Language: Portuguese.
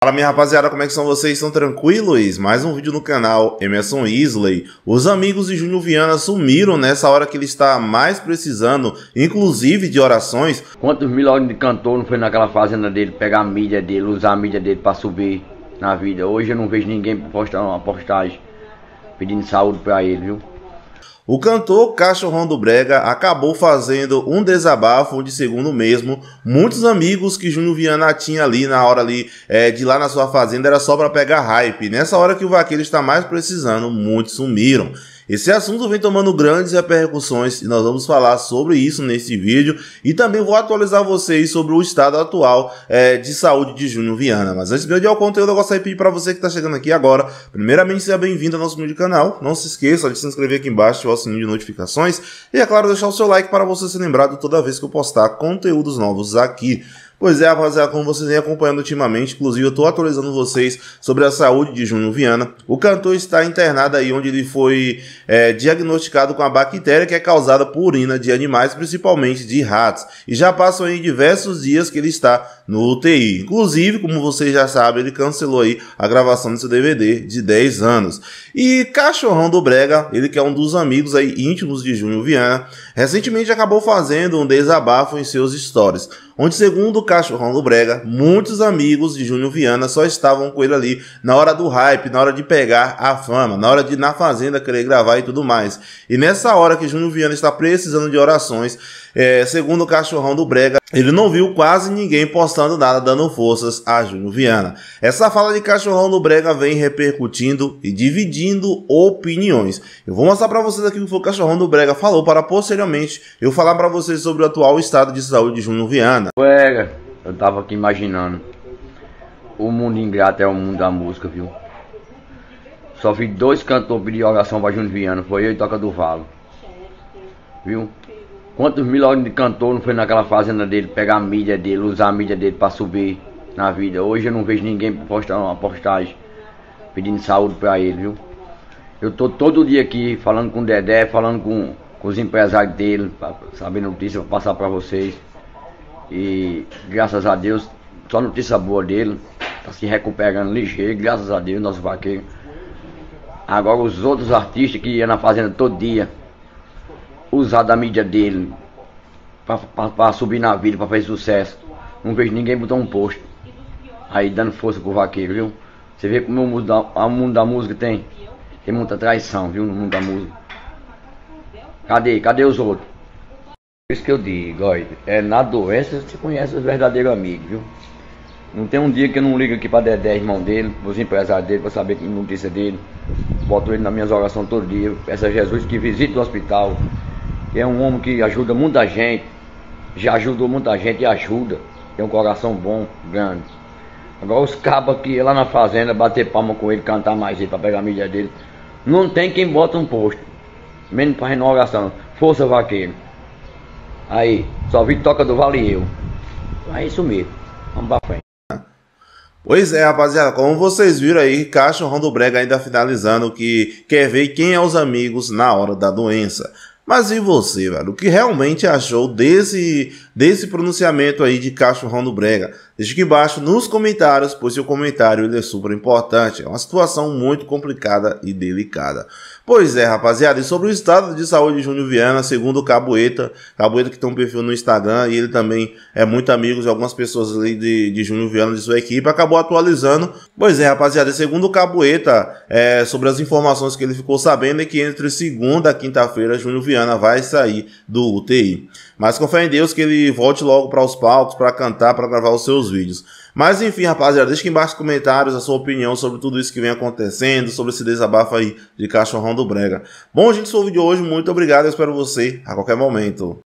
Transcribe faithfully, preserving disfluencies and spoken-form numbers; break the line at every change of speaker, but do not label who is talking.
Fala, minha rapaziada, como é que são vocês? Estão tranquilos? Mais um vídeo no canal Emerson Isley. Os amigos de Júnior Viana sumiram nessa hora que ele está mais precisando, inclusive de orações.
Quantos milhões de cantor não foi naquela fazenda dele, pegar a mídia dele, usar a mídia dele para subir na vida? Hoje eu não vejo ninguém postar uma postagem pedindo saúde para ele, viu?
O cantor Cachorrão do Brega acabou fazendo um desabafo onde, segundo mesmo, muitos amigos que Júnior Viana tinha ali na hora ali é, de ir lá na sua fazenda era só para pegar hype. Nessa hora que o vaqueiro está mais precisando, muitos sumiram. Esse assunto vem tomando grandes repercussões e nós vamos falar sobre isso nesse vídeo e também vou atualizar vocês sobre o estado atual é, de saúde de Júnior Viana. Mas antes de eu ir ao conteúdo, eu gostaria de pedir para você que está chegando aqui agora, primeiramente seja bem-vindo ao nosso vídeo canal, não se esqueça de se inscrever aqui embaixo, ativar o sininho de notificações e, é claro, deixar o seu like para você ser lembrado toda vez que eu postar conteúdos novos aqui. Pois é, rapaziada, como vocês vêm acompanhando ultimamente, inclusive eu estou atualizando vocês sobre a saúde de Júnior Viana. O cantor está internado aí onde ele foi é, diagnosticado com a bactéria que é causada por urina de animais, principalmente de ratos. E já passam aí diversos dias que ele está no U T I. Inclusive, como vocês já sabem, ele cancelou aí a gravação do seu D V D de dez anos. E Cachorrão do Brega, ele que é um dos amigos aí íntimos de Júnior Viana, recentemente acabou fazendo um desabafo em seus stories, onde, segundo o Cachorrão do Brega, muitos amigos de Júnior Viana só estavam com ele ali na hora do hype, na hora de pegar a fama, na hora de ir na fazenda querer gravar e tudo mais. E nessa hora que Júnior Viana está precisando de orações, é, segundo o Cachorrão do Brega, ele não viu quase ninguém postando nada dando forças a Júnior Viana. Essa fala de Cachorrão do Brega vem repercutindo e dividindo opiniões. Eu vou mostrar para vocês aqui o que o Cachorrão do Brega falou para posteriormente eu falar para vocês sobre o atual estado de saúde de Júnior Viana.
Brega, eu tava aqui imaginando, o mundo ingrato é o mundo da música, viu? Só vi dois cantores pedir oração para Júnior Viana, foi eu e Toca do Valo, viu? Quantos milhões de cantor não foi naquela fazenda dele, pegar a mídia dele, usar a mídia dele para subir na vida? Hoje eu não vejo ninguém postar uma postagem pedindo saúde para ele, viu? Eu tô todo dia aqui falando com o Dedé, falando com, com os empresários dele, para saber notícia, para passar para vocês. E graças a Deus, só notícia boa dele, tá se recuperando ligeiro, graças a Deus, nosso vaqueiro. Agora os outros artistas que iam na fazenda todo dia, usar da mídia dele para subir na vida, para fazer sucesso, não vejo ninguém botar um post aí dando força pro vaqueiro, viu? Você vê como o mundo da, o mundo da música tem, tem muita traição, viu, no mundo da música. Cadê? Cadê os outros? Por isso que eu digo, olha, é na doença você conhece os verdadeiros amigos, viu? Não tem um dia que eu não ligo aqui para Dedé, irmão dele, os empresários dele, para saber que notícia dele. Boto ele nas minhas orações todo dia. Peço a Jesus que visite o hospital, que é um homem que ajuda muita gente, já ajudou muita gente e ajuda. Tem um coração bom, grande. Agora os cabos que lá na fazenda, bater palma com ele, cantar mais ele para pegar a mídia dele, não tem quem bota um posto, menos para renovação. Força, vaqueiro. Aí, só vi Toca do Vale e eu. É isso mesmo, vamos pra frente.
Pois é, rapaziada, como vocês viram aí, Cachorrão do Brega ainda finalizando que quer ver quem é os amigos na hora da doença. Mas e você, velho? O que realmente achou desse, desse pronunciamento aí de Cachorrão do Brega? Deixa aqui embaixo nos comentários, pois seu comentário ele é super importante. É uma situação muito complicada e delicada. Pois é, rapaziada, e sobre o estado de saúde de Júnior Viana, segundo o Cabueta, Cabueta que tem um perfil no Instagram, e ele também é muito amigo de algumas pessoas ali de, de Júnior Viana, de sua equipe, acabou atualizando. Pois é, rapaziada, segundo o Cabueta, é, sobre as informações que ele ficou sabendo, é que entre segunda e quinta-feira, Júnior Viana vai sair do U T I. Mas com fé em Deus que ele volte logo para os palcos, para cantar, para gravar os seus vídeos. Mas enfim, rapaziada, deixa aqui embaixo nos comentários a sua opinião sobre tudo isso que vem acontecendo, sobre esse desabafo aí de Cachorrão do Brega. Bom, gente, esse foi o vídeo de hoje. Muito obrigado, eu espero você a qualquer momento.